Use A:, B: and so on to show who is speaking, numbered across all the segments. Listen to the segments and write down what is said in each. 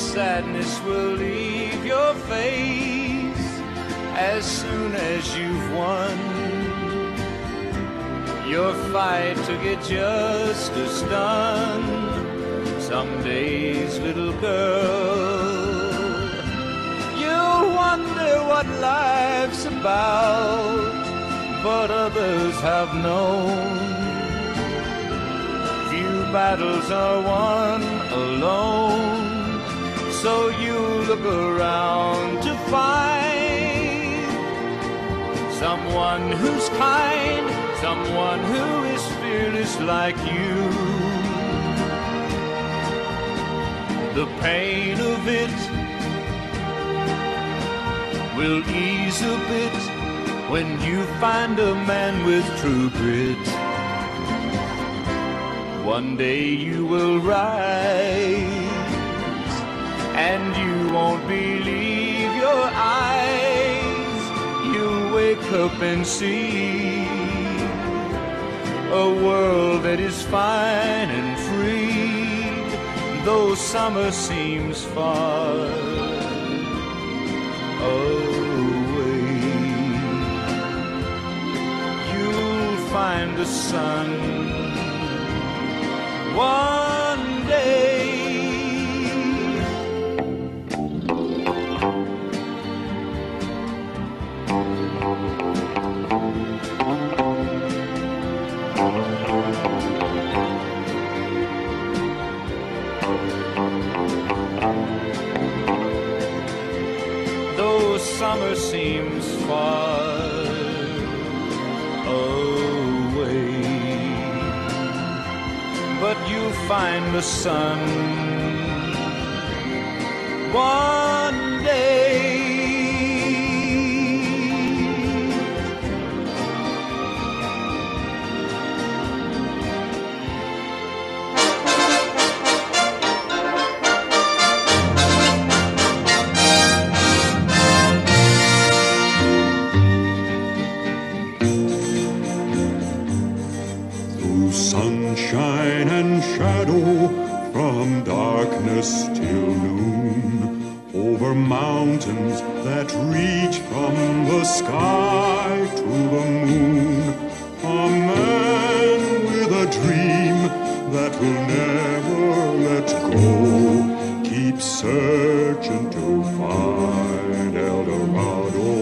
A: sadness will leave your face as soon as you've won your fight to get justice done. Some days, little girl, you'll wonder what life's about, but others have known few battles are won alone. So you look around to find someone who's kind, someone who is fearless like you. The pain of it will ease a bit when you find a man with true grit. One day you will rise and you won't believe your eyes. You'll wake up and see a world that is fine and free, though summer seems far away. You'll find the sun one day. Though summer seems far away, but you'll find the sun one day.
B: Sunshine and shadow, from darkness till noon, over mountains that reach from the sky to the moon, a man with a dream that will never let go, keeps searching to find El Dorado.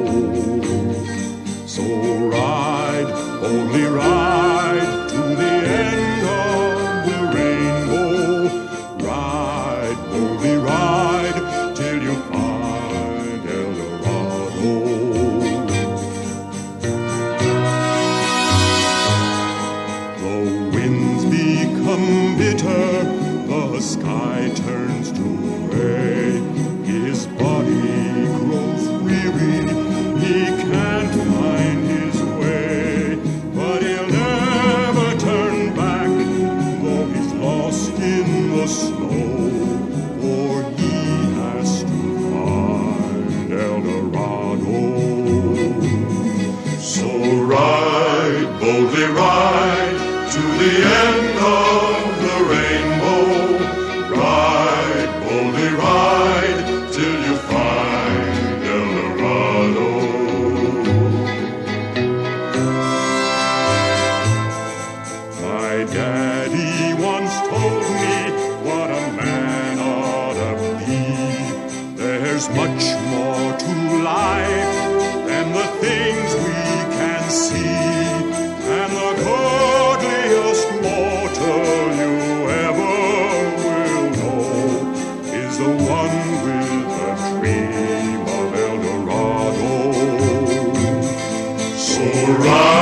B: So ride, only ride, to the end of the rainbow. Ride, boldly ride, till you find El Dorado. The winds become bitter, the sky turns to gray. His body grows weary, he can't find his way, but he'll never turn back, though he's lost in the snow, for he has to find El Dorado. So ride, boldly ride, to the end of the rainbow. Ride, boldly ride, till you find El Dorado. My daddy once told me what a man ought to be. There's much more to life than the things we can see, and the godliest mortal you ever will know is the one with a dream of El Dorado. So ride,